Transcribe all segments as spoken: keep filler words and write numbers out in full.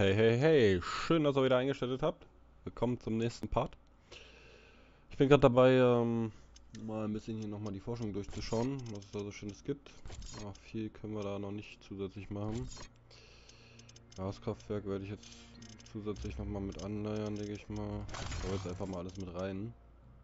Hey, hey, hey, schön, dass ihr wieder eingeschaltet habt. Willkommen zum nächsten Part. Ich bin gerade dabei, ähm, mal ein bisschen hier nochmal die Forschung durchzuschauen, was es da so Schönes gibt. Aber viel können wir da noch nicht zusätzlich machen. Gaskraftwerk werde ich jetzt zusätzlich nochmal mit annähern, denke ich mal. Ich hau jetzt einfach mal alles mit rein.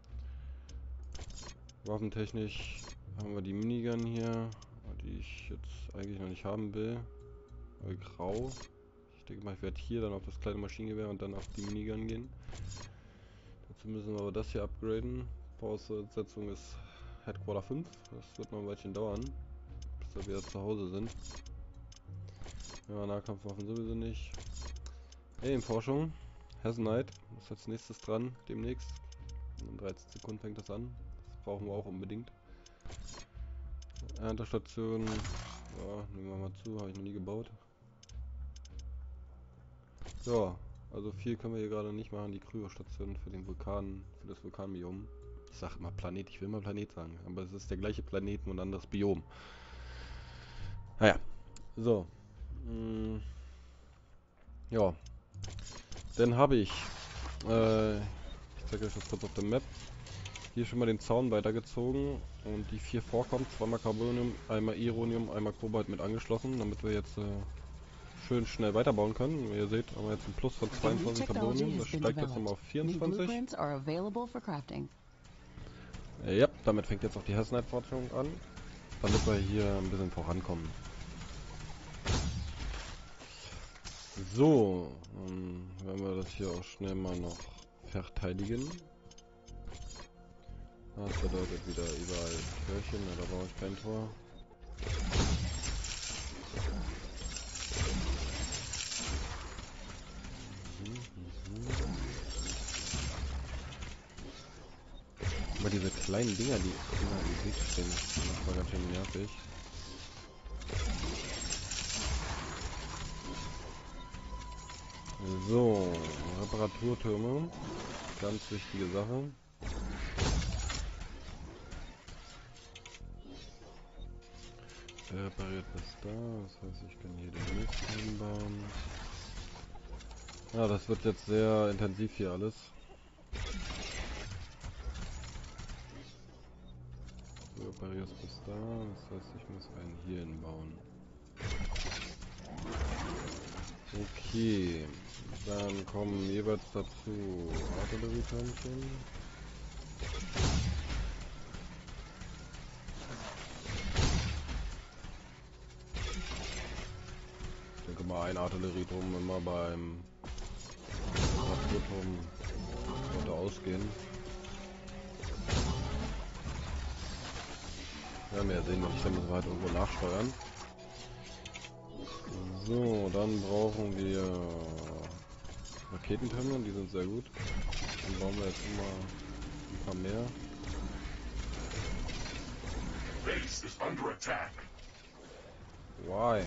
Waffentechnisch haben wir die Minigun hier, die ich jetzt eigentlich noch nicht haben will. Weil grau. Ich denke mal, ich werde hier dann auf das kleine Maschinengewehr und dann auf die Minigun gehen. Dazu müssen wir aber das hier upgraden. Voraussetzung ist Headquarter fünf. Das wird noch ein Weilchen dauern, bis wir wieder zu Hause sind. Ja, Nahkampfwaffen sowieso nicht. Alien-Forschung. Hesenite ist als nächstes dran, demnächst. In dreizehn Sekunden fängt das an. Das brauchen wir auch unbedingt. Erntestation. Ja, nehmen wir mal zu, habe ich noch nie gebaut. Ja, also viel können wir hier gerade nicht machen. Die Kryostation für den Vulkan, für das Vulkanbiom. Ich sag immer Planet, ich will mal Planet sagen, aber es ist der gleiche Planet, nur ein anderes Biom. Naja, so. Mm, ja. Dann habe ich, äh, ich zeige euch das kurz auf der Map, hier schon mal den Zaun weitergezogen und die vier Vorkommen, zweimal Carbonium, einmal Ironium, einmal Kobalt mit angeschlossen, damit wir jetzt äh, schön schnell weiterbauen können. Wie ihr seht, haben wir jetzt ein Plus von zweiundzwanzig Carbonium, das steigt jetzt nochmal auf vierundzwanzig. Ja, damit fängt jetzt auch die Hesenite-Forschung an, damit wir hier ein bisschen vorankommen. So, dann werden wir das hier auch schnell mal noch verteidigen. Das bedeutet wieder überall Türchen, da brauche ich kein Tor. Aber diese kleinen Dinger, die immer im Weg stehen, das war ganz schön nervig. So, Reparaturtürme, ganz wichtige Sache. Der repariert bis da, das heißt, ich kann hier den nächsten hinbauen. Ja, das wird jetzt sehr intensiv hier alles. Du reparierst bis da, das heißt, ich muss einen hier hinbauen. Okay, dann kommen jeweils dazu Artillerietürmchen. Ich denke mal, ein Artillerieturm immer beim Reparaturturm sollte ausgehen. Ja, wir sehen, ich kann das halt irgendwo nachsteuern. So, dann brauchen wir Raketentürme, die sind sehr gut. Dann bauen wir jetzt immer ein paar mehr. Base is under attack. Why?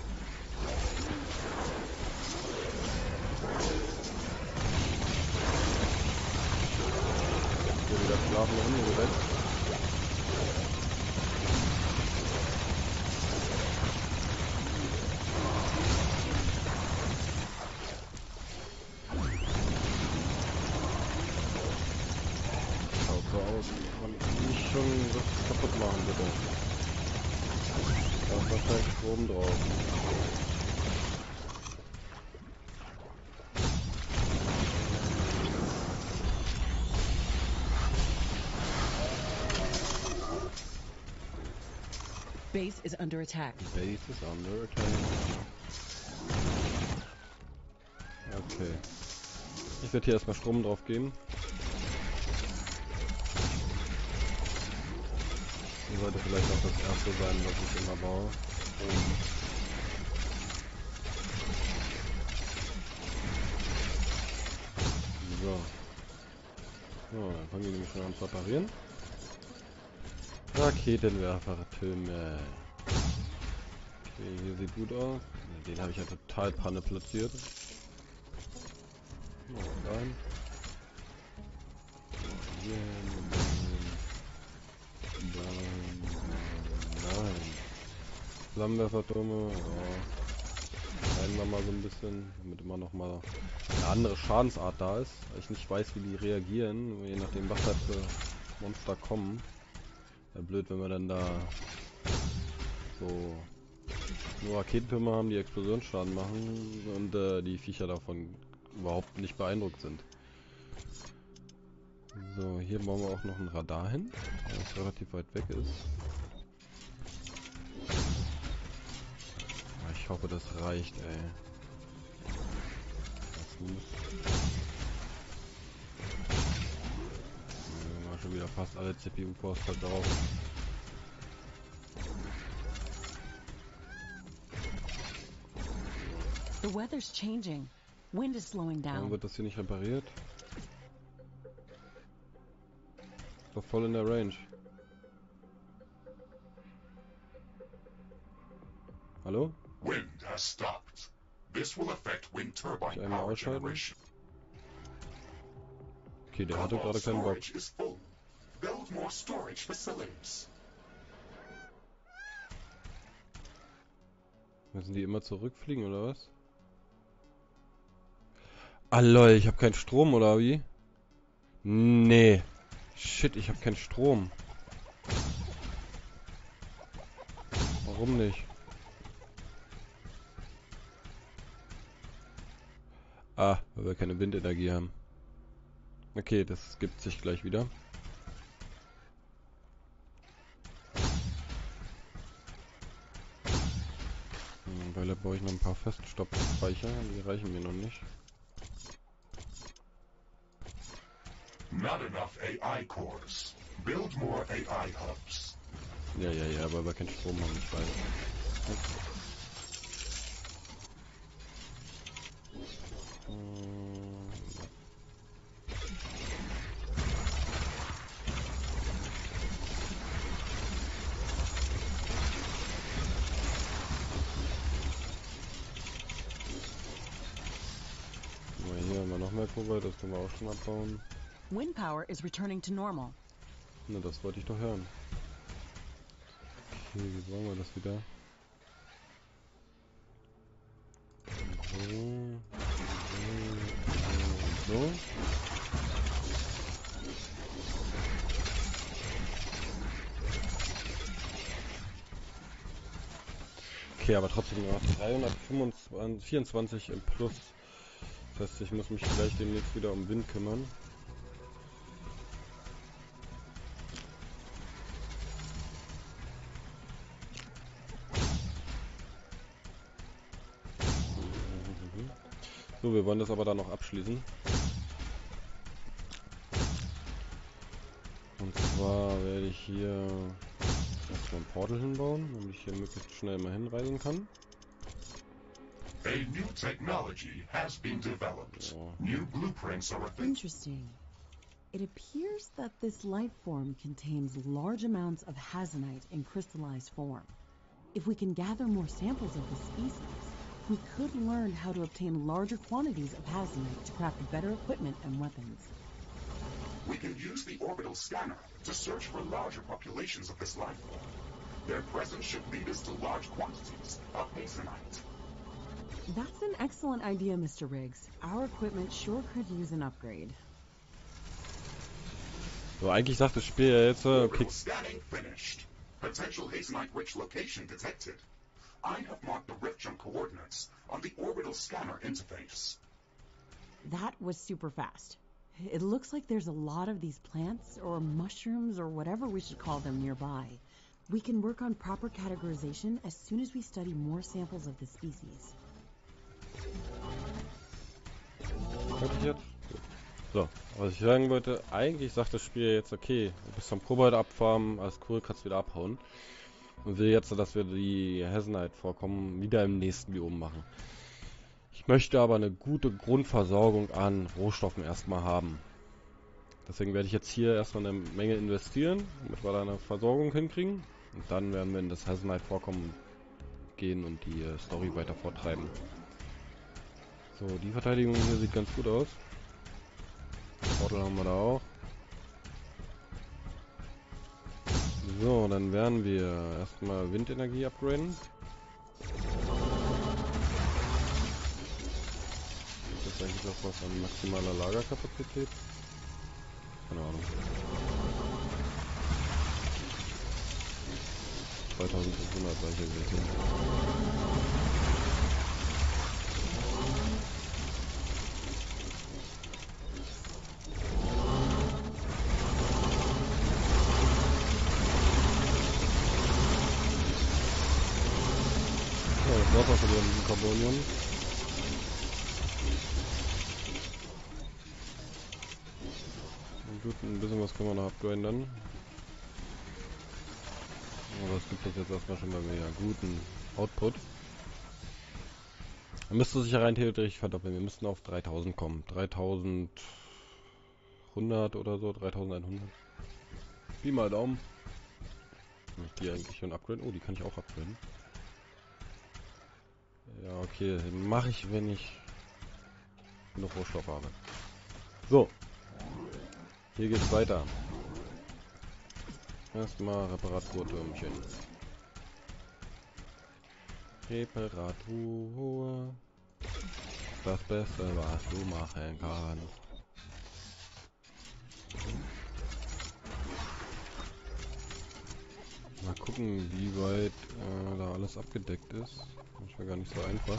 Hier wieder schlafende Hunde geweckt. Schaut so aus, kann nicht schon das kaputt machen, bitte. Da ist wahrscheinlich Strom drauf. Base is under attack. Base is under attack. Okay. Ich werde hier erstmal Strom drauf geben. Das sollte vielleicht auch das erste sein, was ich immer baue. Um so. So, dann fangen die nämlich schon an zu reparieren. Raketenwerfertürme. Okay, hier sieht gut aus. Den habe ich ja total Panne platziert. So, rein. So, hier hin. Nein, nein. Flammenwerfertürme. Ja. Rennen wir mal so ein bisschen, damit immer noch mal eine andere Schadensart da ist, weil ich nicht weiß, wie die reagieren, je nachdem was halt für Monster kommen. Wäre blöd, wenn wir dann da so nur Raketentürme haben, die Explosionsschaden machen und äh, die Viecher davon überhaupt nicht beeindruckt sind. So, hier bauen wir auch noch ein Radar hin, das relativ weit weg ist. Ich hoffe, das reicht, ey. Das muss... Ja, mal schon wieder fast alle C P U-Cores verbraucht. The weather's changing. Wind is slowing Warum down. wird das hier nicht repariert? Ist doch voll in der Range. Hallo? Wind has stopped. This will affect wind turbine einmal power ausschalten? generation. Okay, der hatte Cobalt gerade keinen Bock. storage is full. Build more storage facilities. Müssen die immer zurückfliegen oder was? Ah lol, ich habe keinen Strom oder wie? Nee. Shit, ich habe keinen Strom. Warum nicht? Ah, weil wir keine Windenergie haben. Okay, das gibt sich gleich wieder. Hm, weil da brauche ich noch ein paar Feststoffspeicher, die reichen mir noch nicht. Not enough A I cores. Build more A I hubs. Ja, ja, ja, weil wir keinen Strom haben, ich weiß. Hm. Hier haben wir noch mehr Kobalt, das können wir auch schon abbauen. Wind power is returning to normal. Na, das wollte ich doch hören. Okay, wie wollen wir das wieder? So, so, so. Okay, aber trotzdem noch dreihundertvierundzwanzig im Plus. Das heißt, ich muss mich gleich demnächst wieder um Wind kümmern. So, wir wollen das aber dann noch abschließen. Und zwar werde ich hier erstmal ein Portal hinbauen, damit ich hier möglichst schnell mal hinreisen kann. A new technology has been developed. Ja. New blueprints are available. Interesting. It appears that this life form contains large amounts of Hazanite in crystallized form. If we can gather more samples of this species, we could learn how to obtain larger quantities of Hazanite to craft better equipment and weapons. We can use the orbital scanner to search for larger populations of this life form. Their presence should lead us to large quantities of Hazanite. That's an excellent idea, Mister Riggs. Our equipment sure could use an upgrade. So, eigentlich sagt das Spiel ja jetzt, äh, okay, Orbital scanning finished. Potential Hazanite-rich location detected. I have marked the rift jump coordinates on the orbital scanner interface. That was super fast. It looks like there's a lot of these plants, or mushrooms, or whatever we should call them nearby. We can work on proper categorization as soon as we study more samples of the species. fertig jetzt? So, was ich sagen wollte, eigentlich sagt das Spiel jetzt, okay, du bist vom Kobold abfarmen, alles cool, kannst wieder abhauen. Und will jetzt, dass wir die Hazanite-Vorkommen wieder im nächsten Biom machen. Ich möchte aber eine gute Grundversorgung an Rohstoffen erstmal haben. Deswegen werde ich jetzt hier erstmal eine Menge investieren, damit wir da eine Versorgung hinkriegen. Und dann werden wir in das Hazanite-Vorkommen gehen und die äh, Story weiter vortreiben. So, die Verteidigung hier sieht ganz gut aus. Portal haben wir da auch. So, dann werden wir erstmal Windenergie upgraden. eigentlich noch was an maximaler Lagerkapazität? Keine Ahnung. zweitausendfünfhundert war ich ja gesehen. Ja, das war's auch wieder mit dem Carbonium. Gut, ein bisschen was kann man noch upgraden dann. Aber es gibt das jetzt erstmal schon mal wieder guten Output. Man müsste sich ja rein theoretisch verdoppeln. Wir müssten auf dreitausend kommen. dreitausendhundert oder so, dreitausendeinhundert. Pi mal Daumen. Kann ich die eigentlich schon upgraden? Oh, die kann ich auch upgraden. Ja, okay. Mache ich, wenn ich genug Rohstoff habe. So. Hier geht's weiter. Erstmal Reparaturtürmchen. Reparatur. Das Beste, was du machen kannst. Mal gucken, wie weit äh, da alles abgedeckt ist. Das war gar nicht so einfach.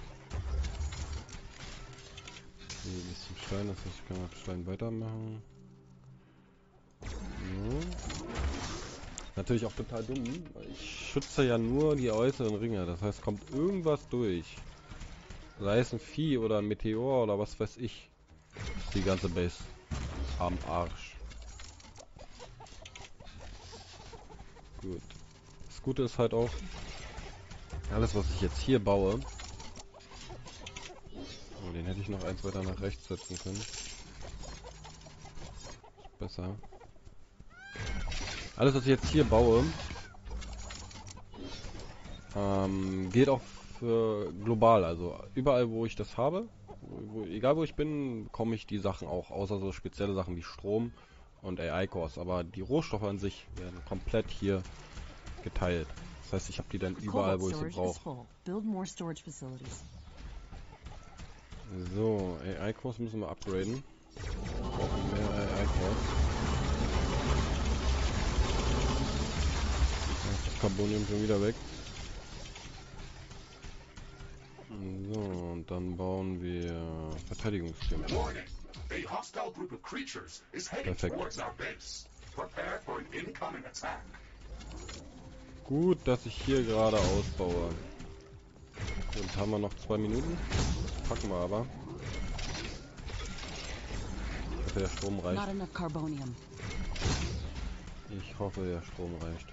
Hier ein bisschen Stein, das heißt, ich kann mit Stein weitermachen. So. Natürlich auch total dumm, weil ich schütze ja nur die äußeren Ringe. Das heißt, kommt irgendwas durch. Sei es ein Vieh oder ein Meteor oder was weiß ich. Ist die ganze Base am Arsch. Gut. Das Gute ist halt auch, alles was ich jetzt hier baue. Oh, den hätte ich noch eins weiter nach rechts setzen können. Ist besser. Alles was ich jetzt hier baue, ähm, geht auch für global. Also überall wo ich das habe, wo, wo, egal wo ich bin, bekomme ich die Sachen auch. Außer so spezielle Sachen wie Strom und A I-Cores. Aber die Rohstoffe an sich werden komplett hier geteilt. Das heißt, ich habe die dann überall, wo ich sie brauche. So, A I-Cores müssen wir upgraden. Wir brauchen mehr A I-Cores. Das Carbonium schon wieder weg. So, und dann bauen wir Verteidigungstürme. Perfekt. Gut, dass ich hier gerade ausbaue. Und haben wir noch zwei Minuten. Das packen wir aber. Ich hoffe, der Strom reicht. Ich hoffe, der Strom reicht.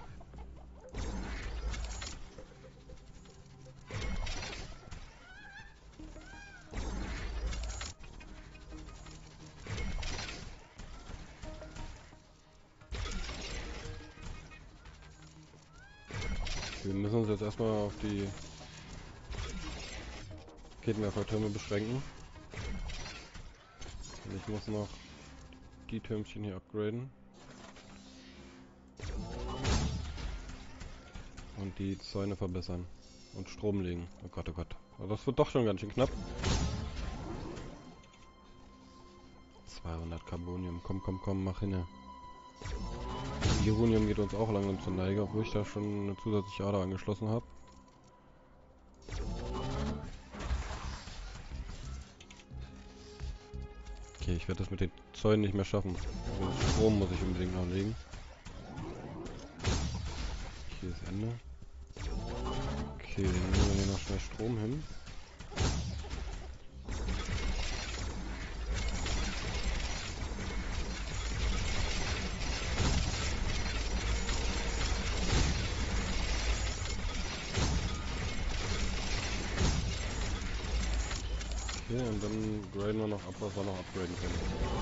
Wir müssen uns jetzt erstmal auf die Raketenwerfertürme beschränken. Und ich muss noch die Türmchen hier upgraden. Und die Zäune verbessern. Und Strom legen. Oh Gott, oh Gott. Aber das wird doch schon ganz schön knapp. zweihundert Carbonium. Komm, komm, komm, mach hin. Geronium geht uns auch langsam zur Neige, obwohl ich da schon eine zusätzliche Ader angeschlossen habe. Okay, ich werde das mit den Zäunen nicht mehr schaffen. Den Strom muss ich unbedingt noch legen. Hier ist Ende. Okay, dann nehmen wir hier noch schnell Strom hin. Okay, und dann graden wir noch ab, was wir noch upgraden können.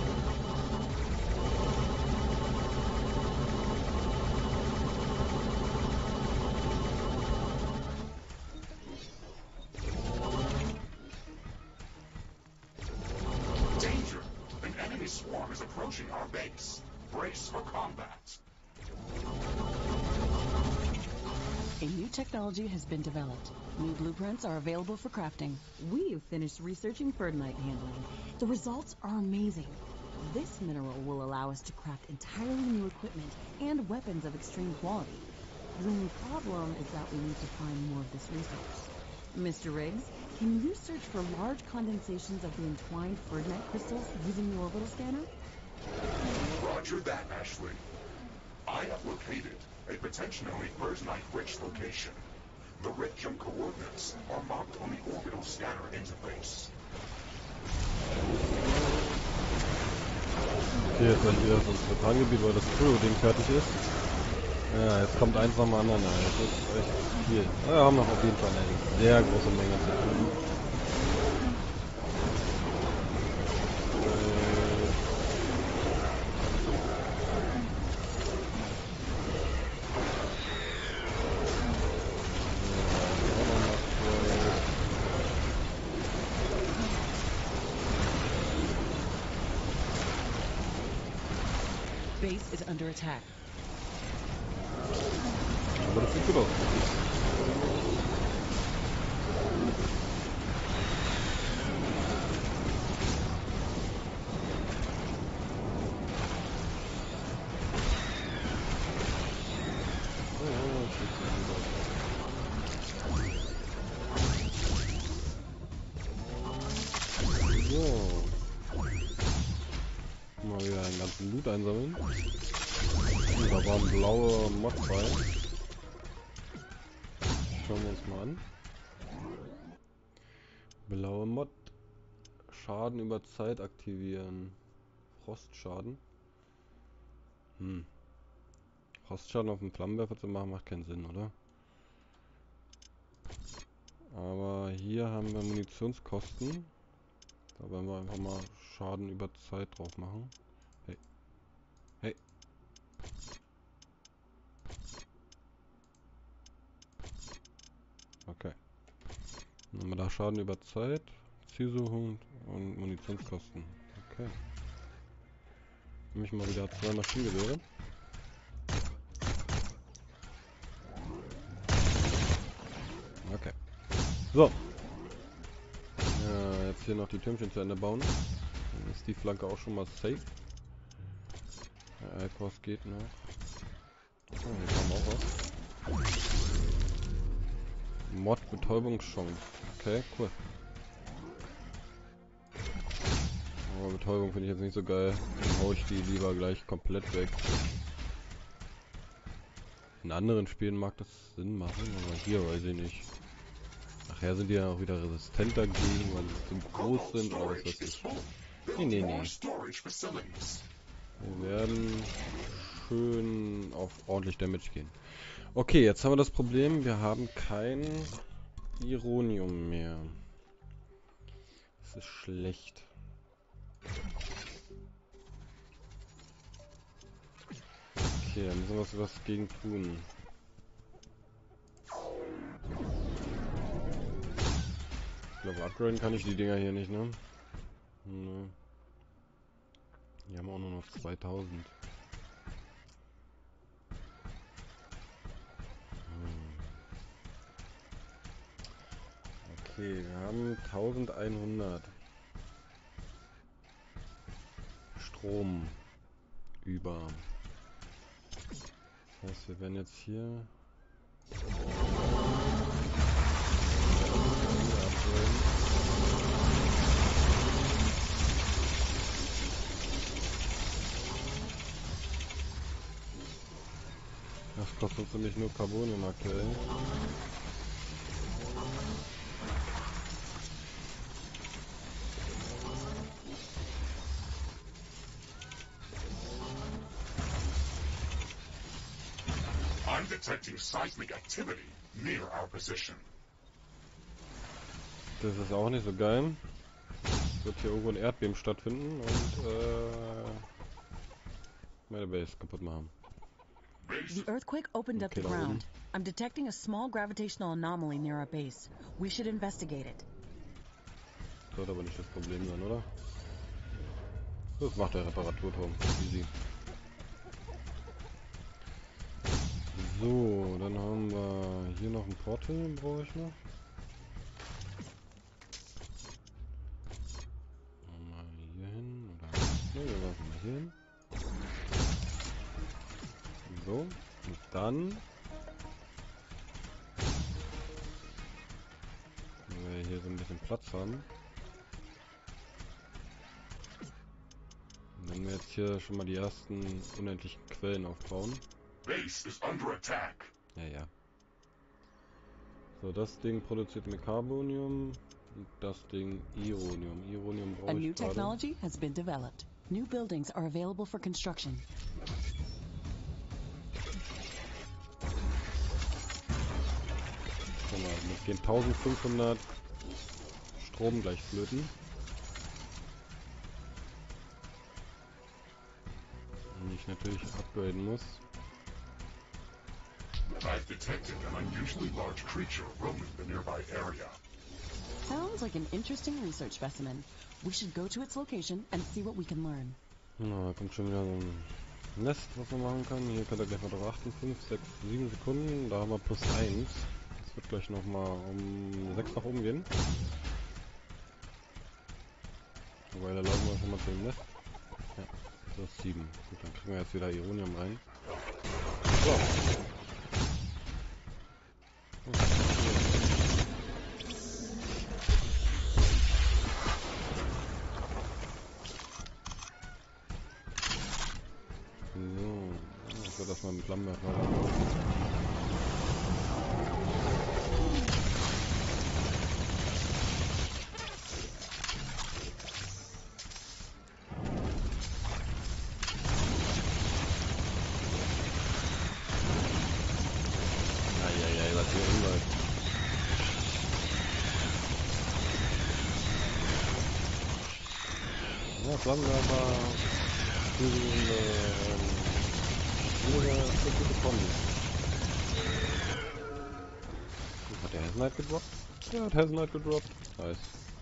Danger! An enemy swarm is approaching our base. Brace for combat. A new technology has been developed. New blueprints are available for crafting. We've finished researching Ferdinite handling. The results are amazing. This mineral will allow us to craft entirely new equipment and weapons of extreme quality. The only problem is that we need to find more of this resource. Mister Riggs, can you search for large condensations of the entwined Ferdinite crystals using the orbital scanner? Roger that, Ashley. I have located a potentially Ferdinite-rich location. The Ritchem coordinates are marked on the orbital scanner interface. Okay, jetzt mal wieder so das Vertragsgebiet, weil das Crew-Ding fertig ist. Ja, jetzt kommt eins nach dem anderen. Ja, jetzt ist echt viel. Wir haben noch auf jeden Fall eine sehr große Menge zu tun. Base is under attack. Aber das sieht gut aus. Mal wieder einen ganzen Loot einsammeln. Und da waren blaue Mods bei. Schauen wir uns mal an. Blaue Mod. Schaden über Zeit aktivieren. Frostschaden. Hm. Frostschaden auf dem Flammenwerfer zu machen, macht keinen Sinn, oder? Aber hier haben wir Munitionskosten. Da werden wir einfach mal Schaden über Zeit drauf machen. Hey. Hey. Okay. Dann haben wir da Schaden über Zeit, Zielsuchung und Munitionskosten. Okay. Nehme ich mal wieder zwei Maschinengewehre. Okay. So. Ja, jetzt hier noch die Türmchen zu Ende bauen. Dann ist die Flanke auch schon mal safe. Der Alkos geht noch. Oh, hier kam auch was. Mod Betäubungschance. Okay, cool. Aber Betäubung finde ich jetzt nicht so geil. Dann hau ich die lieber gleich komplett weg. In anderen Spielen mag das Sinn machen, aber hier weiß ich nicht. Nachher sind die ja auch wieder resistent dagegen, weil sie zu groß sind oder was weiß ich. Nee, nee, nee. Wir werden schön auf ordentlich Damage gehen. Okay, jetzt haben wir das Problem, wir haben kein Ironium mehr. Das ist schlecht. Okay, dann müssen wir was, was gegen tun. Ich glaube, upgraden kann ich die Dinger hier nicht, ne? Ne. Die haben auch nur noch zweitausend. Okay, wir haben eintausendeinhundert Strom über. Das heißt, wir werden jetzt hier das kostet uns nämlich nur Carbonium aktuell. I'm detecting seismic activity near our position. Das ist auch nicht so geil. Es wird hier irgendwo ein Erdbeben stattfinden und äh, meine Base kaputt machen. The earthquake opened up Okay, the da oben. ground. I'm detecting a small gravitational anomaly near our base. We should investigate it. Sollte aber nicht das Problem sein, oder? Das macht der Reparaturturm. Easy. So, dann haben wir hier noch ein Portal, brauche ich noch. Mal hier hin, oder? Ne, wir machen mal hier hin. So, und dann... Wenn wir hier so ein bisschen Platz haben. Wenn wir jetzt hier schon mal die ersten unendlichen Quellen aufbauen. Base is under attack. Ja, ja. So, das Ding produziert Mecarbonium und das Ding Ironium. Ironium A brauche new ich gerade. technology has been developed. New buildings are available for construction. Guck mal, mit gehen eintausendfünfhundert Strom gleich flöten. Und ich natürlich upgraden muss. I've detected an unusually large creature roaming the nearby area. Sounds like an interesting research specimen. We should go to its location and see what we can learn. Na, da kommt schon wieder so ein Nest, was man machen kann. Hier könnt ihr gleich mal drauf achten. fünf, sechs, sieben Sekunden. Da haben wir plus eins. Das wird gleich nochmal um sechs nach oben gehen. Wobei, da laufen wir schon mal zu dem Nest. Ja, plus sieben. Gut, dann kriegen wir jetzt wieder Ironium rein. So. So, ich würde das mal mit Flammenwerfer machen. Eieiei, was hier hinläuft. Ja, Flammenwerfer. Für die ähm, gute Kombi. Hat der Hazelnut gedroppt? Ja, hat Hazelnut gedroppt. Nice.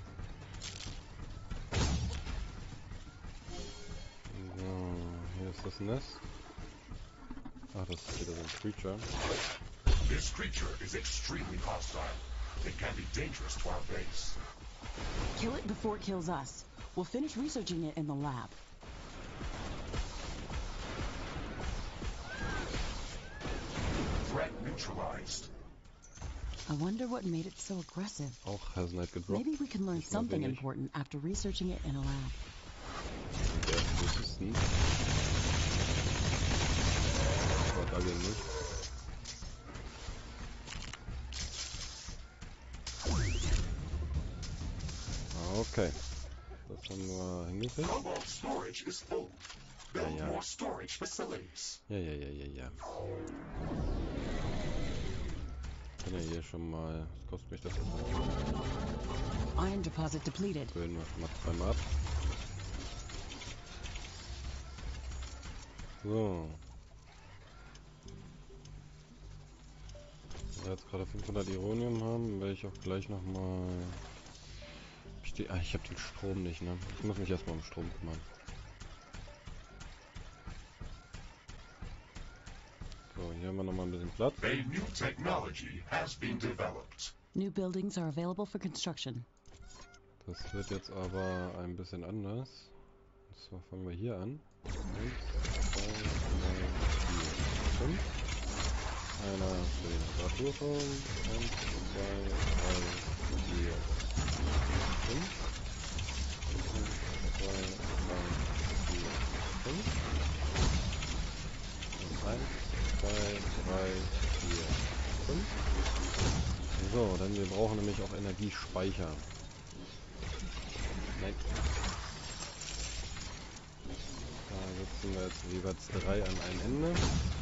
So, hier ist das Nest. Ach, das ist wieder so ein Creature. This creature is extremely hostile. It can be dangerous to our base. Kill it before it kills us. We'll finish researching it in the lab. Threat neutralized. I wonder what made it so aggressive. Auch Hazelnut gedroppt. Maybe we can learn Nicht mal something wenig. important after researching it in a lab. Der ist resistent. Aber da gehen nicht. Okay. Das haben wir hingekriegt. Cobalt storage is full. Build Ja, ja. more storage facilities. Ja, ja, ja, ja, ja. Ich kann ja hier schon mal... Was kostet mich das jetzt? Iron deposit depleted. Bilden wir schon mal zweimal ab. So. Wenn wir jetzt gerade fünfhundert Ironium haben, werde ich auch gleich nochmal... Ich, die, ah, ich habe den Strom nicht, ne? Ich muss mich erstmal um Strom kümmern. So, hier haben wir nochmal ein bisschen Platz. A new technology has been developed. New buildings are available for construction. Das wird jetzt aber ein bisschen anders. Und zwar fangen wir hier an. eins, zwei, drei, vier, fünf. Einer für den Temperaturraum. eins, zwei, drei, vier, fünf. eins, zwei, drei, vier, fünf. Und eins, zwei, drei, vier, fünf. So, denn wir brauchen nämlich auch Energiespeicher. Nein. Da setzen wir jetzt jeweils drei an ein Ende.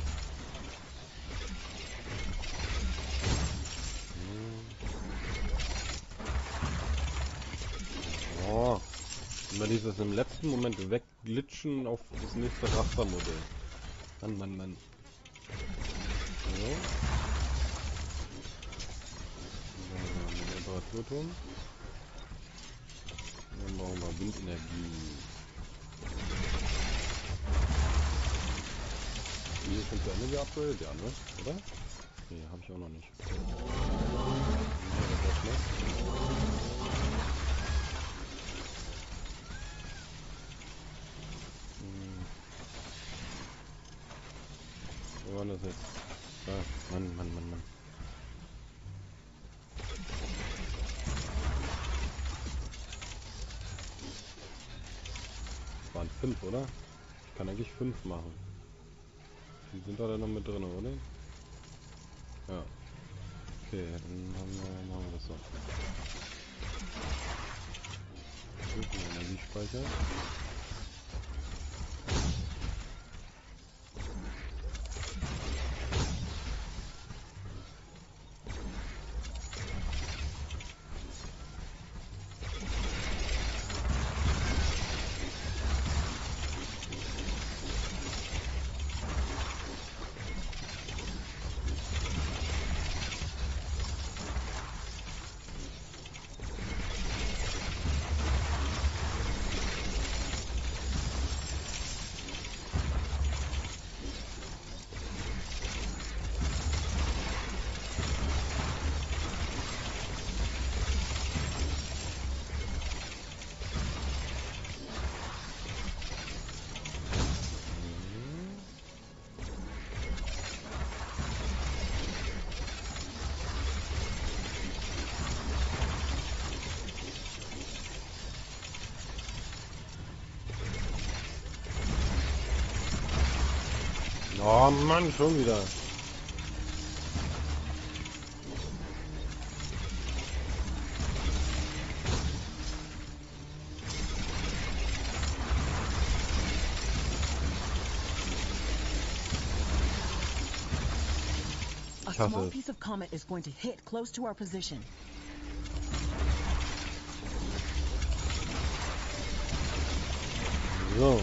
Oh. Immer dieses im letzten Moment wegglitschen auf das nächste Rastermodell. Mann, Mann, Mann. So. So, wir haben den Temperaturturm. Dann brauchen wir Windenergie. Hier schon zu Ende geupgradet? Ja, ne? Oder? Nee, habe ich auch noch nicht. Ja, das war schlecht. Hm. Wo war das jetzt? Ah, Mann, Mann, Mann, Mann. Das waren fünf, oder? Ich kann eigentlich fünf machen. Die sind da dann noch mit drin, oder? Ja. Okay, dann haben wir, machen wir das so. Guten Energiespeicher. Oh Mann, schon wieder. A small piece of comet is going to hit close to our position. So.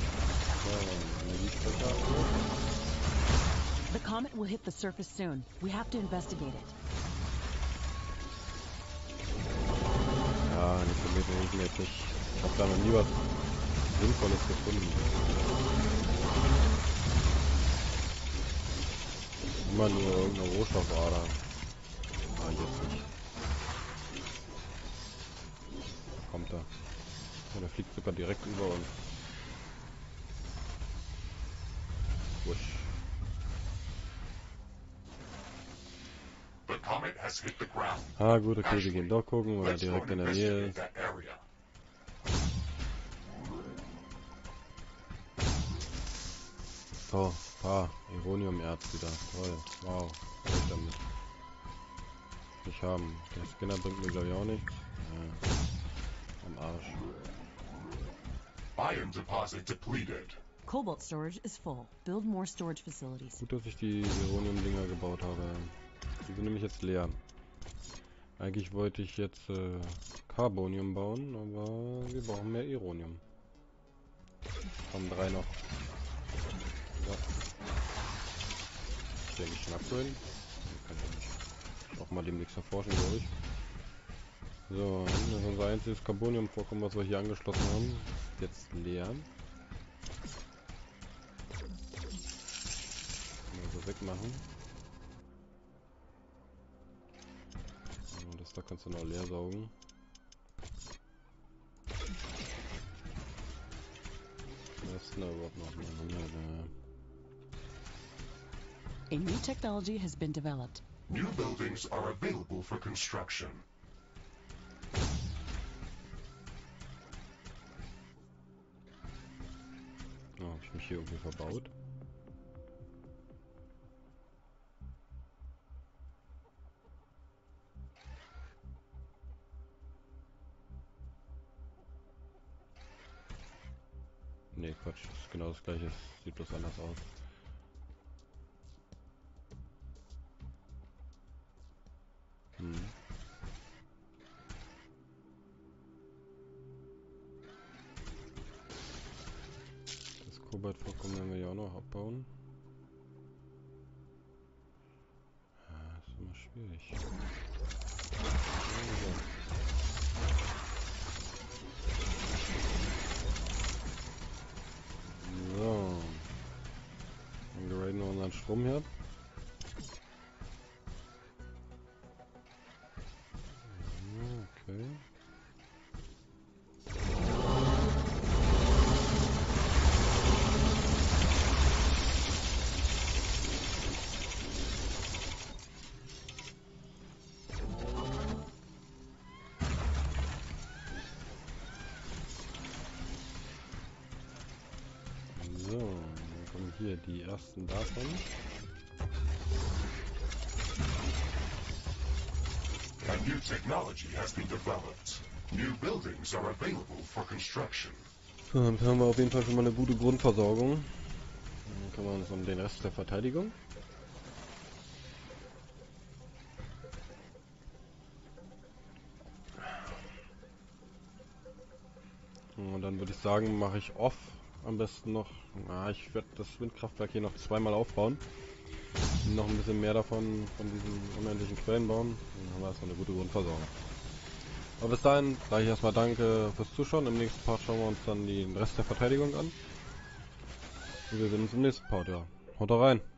The comet will hit the surface soon. We have to investigate it. Ja, die Kometen nicht mehr. Ich habe da noch nie was Sinnvolles gefunden. Immer nur irgendeine Rohstoffader. Ah, jetzt nicht. Kommt da. Ja, der fliegt sogar direkt über uns. Wusch. Ah gut, okay, wir gehen doch gucken, weil er direkt in der Nähe ist. So, ah, Ironium-Erz wieder. Toll, wow, was ich damit nicht haben. Der Scanner bringt mir glaube ich auch nichts. Ja. Am Arsch. Iron deposit depleted. Cobalt storage is full. Build more storage facilities. Gut, dass ich die Ironium-Dinger gebaut habe. Die sind nämlich jetzt leer. Eigentlich wollte ich jetzt äh, Carbonium bauen, aber wir brauchen mehr Ironium. Kommen drei noch. So. Ich denke, ich schon upgraden. Kann ich nicht. Auch mal demnächst erforschen, glaube ich. So, das ist unser einziges Carbonium-Vorkommen, was wir hier angeschlossen haben. Jetzt leer. Also wegmachen. Das da kannst du noch leer saugen. Was ist denn da überhaupt noch? A new technology has been developed. New buildings are available for construction. Oh, hab ich mich hier irgendwie verbaut? Ne, Quatsch, das ist genau das gleiche, sieht bloß anders aus. Hm. Das Kobaltvorkommen werden wir ja auch noch abbauen. Ja, ist immer schwierig. So. Wir graden noch Stromherd. Okay. So, dann kommen hier die ersten davon. A new technology has been developed. New buildings are available for construction. So, dann haben wir auf jeden Fall schon mal eine gute Grundversorgung. Dann kümmern wir uns um den Rest der Verteidigung. Und dann würde ich sagen, mache ich off am besten noch. Na, ich werde das Windkraftwerk hier noch zweimal aufbauen. Noch ein bisschen mehr davon, von diesen unendlichen Quellen bauen. Dann haben wir erstmal eine gute Grundversorgung. Aber bis dahin sage ich erstmal danke fürs Zuschauen. Im nächsten Part schauen wir uns dann den Rest der Verteidigung an. Und wir sehen uns im nächsten Part, ja. Haut rein!